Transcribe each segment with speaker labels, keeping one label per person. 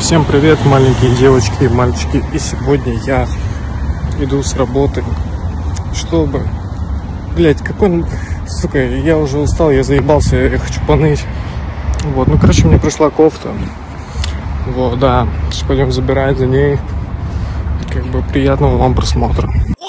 Speaker 1: Всем привет, маленькие девочки и мальчики. И сегодня я иду с работы, чтобы... Блять, какой... Сука, я уже устал, я заебался, я хочу поныть. Вот, ну короче, мне пришла кофта. Вот, да. Сейчас пойдем забирать за ней. Как бы приятного вам просмотра.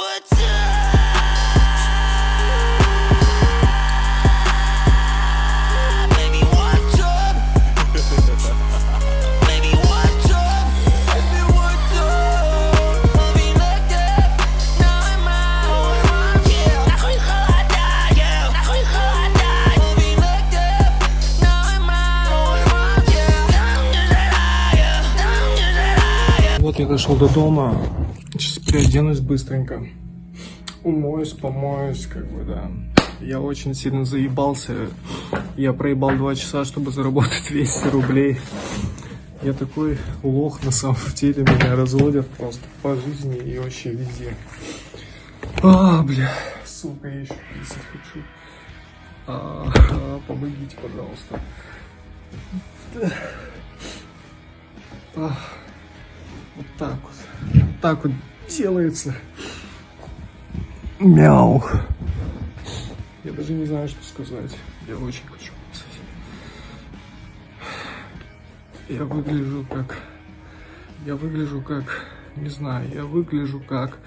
Speaker 1: Вот я дошел до дома, сейчас переоденусь быстренько, умоюсь, помоюсь, как бы, да. Я очень сильно заебался, я проебал 2 часа, чтобы заработать 200 рублей. Я такой лох, на самом деле, меня разводят просто по жизни и вообще везде. Бля, сука, я еще писать хочу. Помогите, пожалуйста. Вот так вот делается. Мяу. Я даже не знаю, что сказать. Я очень хочу писать. Я выгляжу как, не знаю, я выгляжу как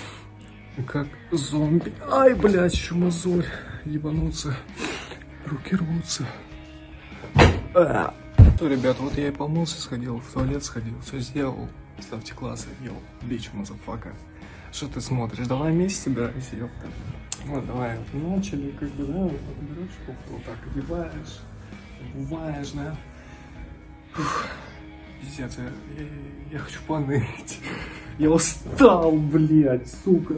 Speaker 1: зомби. Ай, блядь, еще мозоль. Ебануться. Руки рвутся. Ну, ребят, вот я и помылся, сходил, в туалет сходил, все сделал. Ставьте классы, йоу, бич, мазафака. Что ты смотришь? Давай вместе собирайся, ёпта. Вот, давай, начали, как бы, да, вот берешь кофту, вот так одеваешь, обуваешь, да. Ух, пиздец, я хочу поныть. Я устал, блядь, сука.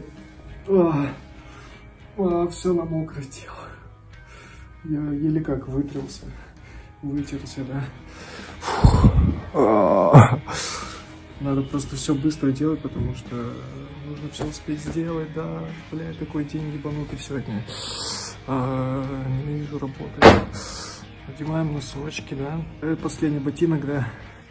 Speaker 1: Все на мокрое тело. Я еле как вытерся, да. Надо просто все быстро делать, потому что нужно все успеть сделать, да. Блядь, такой день ебанутый сегодня. Не вижу работы. Одеваем носочки, да. Последний ботинок, да.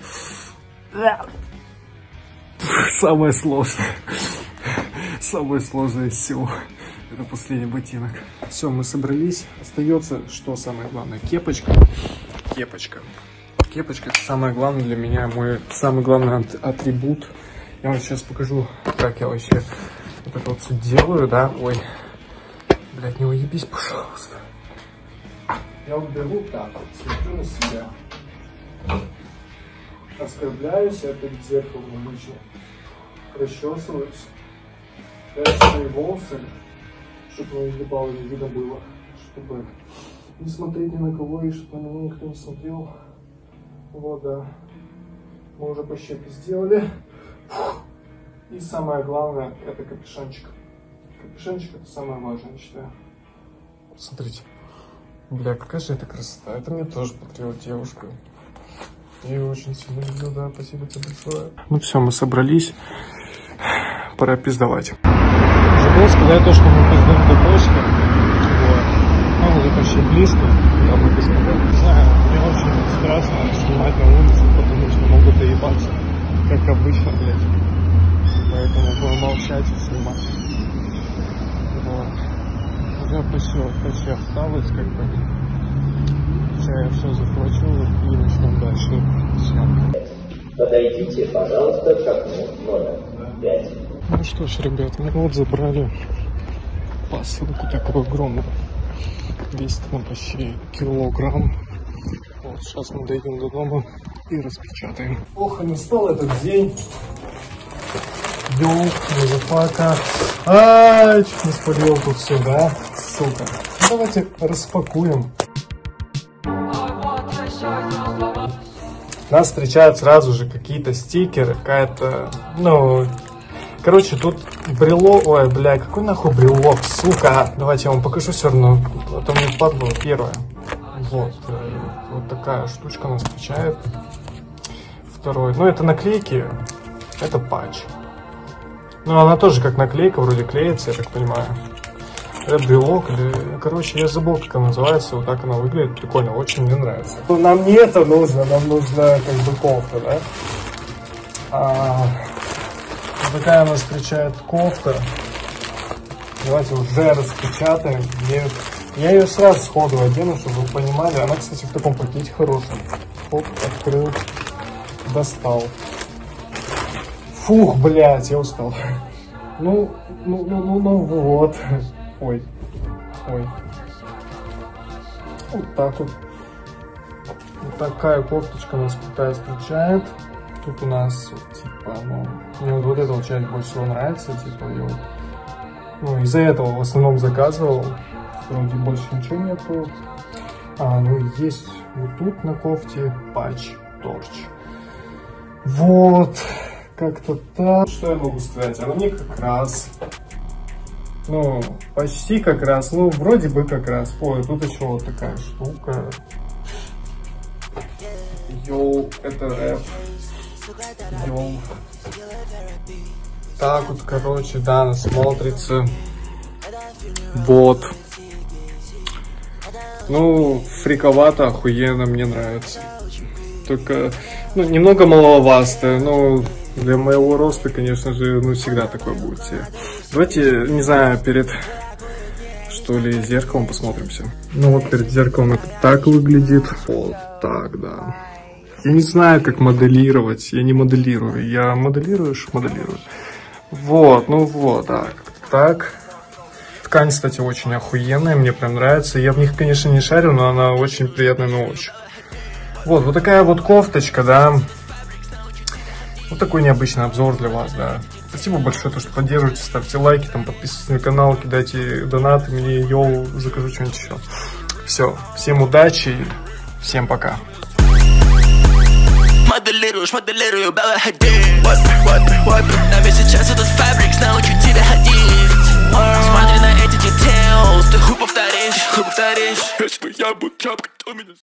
Speaker 1: Самое сложное. Самое сложное из всего. Это последний ботинок. Все, мы собрались. Остается, что самое главное, кепочка. Кепочка — это самое главное для меня, мой самый главный атрибут. Я вам сейчас покажу, как я вообще вот это вот все делаю, да. Ой, блядь, не уебись, пожалуйста. Я вот беру так, смотрю на себя, оскорбляюсь, я перед зеркалом обычно расчесываюсь, прячу свои волосы, чтобы мои ебало не видно было, чтобы не смотреть ни на кого и чтобы на меня никто не смотрел. Вот, да. Мы уже почти это сделали. И самое главное, это капюшончик. Капюшончик — это самое важное, я считаю. Смотрите. Бля, какая же это красота. Это мне тоже подарила девушка. Я ее очень сильно люблю, да. Спасибо тебе большое. Ну все, мы собрались. Пора пиздовать. Забыл сказать то, что мы пиздуем до почты. Вот. Ну, уже почти близко. Я бы сказал. Не знаю, мне очень страшно снимать на улице, потому что могут доебаться, как обычно, блядь. Поэтому буду молчать и снимать. Вот. Уже почти осталось, как бы. Сейчас я все захвачу и начнем дальше съемку.
Speaker 2: Подойдите, пожалуйста, к окну номер 5.
Speaker 1: Ну что ж, ребят, мы вот забрали посылку такую огромную. Весит он почти килограмм. Вот, сейчас мы дойдем до дома и распечатаем. Ох, и настал этот день. Йоу, мазафака. Чуть не спалил тут все, да? Сука. Ну, давайте распакуем. Нас встречают сразу же какие-то стикеры, какая-то, ну... Короче, тут брелок, ой, бля, какой нахуй брелок, сука. Давайте я вам покажу все равно, а то мне впадло первое. Вот, вот такая штучка нас встречает. Второй, ну это наклейки, это патч. Ну она тоже как наклейка, вроде клеится, я так понимаю. Это брелок, или, короче, я забыл, как она называется, вот так она выглядит, прикольно, очень мне нравится. Нам не это нужно, нам нужно как бы кофта, да? Вот такая нас встречает кофта. Давайте уже распечатаем. Я ее сразу сходу одену, чтобы вы понимали. Она, кстати, в таком пакете хорошем. Оп, открыл, достал. Фух, блядь, я устал. Ну вот. Ой. Вот так вот. Вот такая кофточка нас крутая встречает. Тут у нас, типа, мне вот эта вот часть больше всего нравится, типа, я вот, из-за этого в основном заказывал. Вроде больше ничего нету. Есть вот тут на кофте патч торч. Вот, как-то так. Что я могу сказать? Она мне как раз, почти как раз, вроде бы как раз. Ой, тут еще вот такая штука. Йоу, это рэп. Йоу. Так вот, короче, да, она смотрится. Вот. Фриковато, охуенно, мне нравится. Только, немного маловато. Для моего роста, конечно же, всегда такое будет. Давайте, не знаю, перед, что ли, зеркалом посмотримся. Вот перед зеркалом это так выглядит. Вот так, да. Я не знаю, как моделировать. Я не моделирую. Я моделирую. Вот, да, так. Ткань, кстати, очень охуенная, мне прям нравится. Я в них, конечно, не шарю, но она очень приятная на ощупь. Вот такая вот кофточка, да. Вот такой необычный обзор для вас, да. Спасибо большое, что поддерживаете, ставьте лайки, подписывайтесь на канал, кидайте донаты мне, закажу что-нибудь еще. Все, всем удачи, всем пока.
Speaker 3: Моделирую, Белла Хадид. Нам есть сейчас этот фабрикс, научу тебя ходить. Смотри на эти details, ты хуй повторишь. Если бы я был тряпкой, то меня...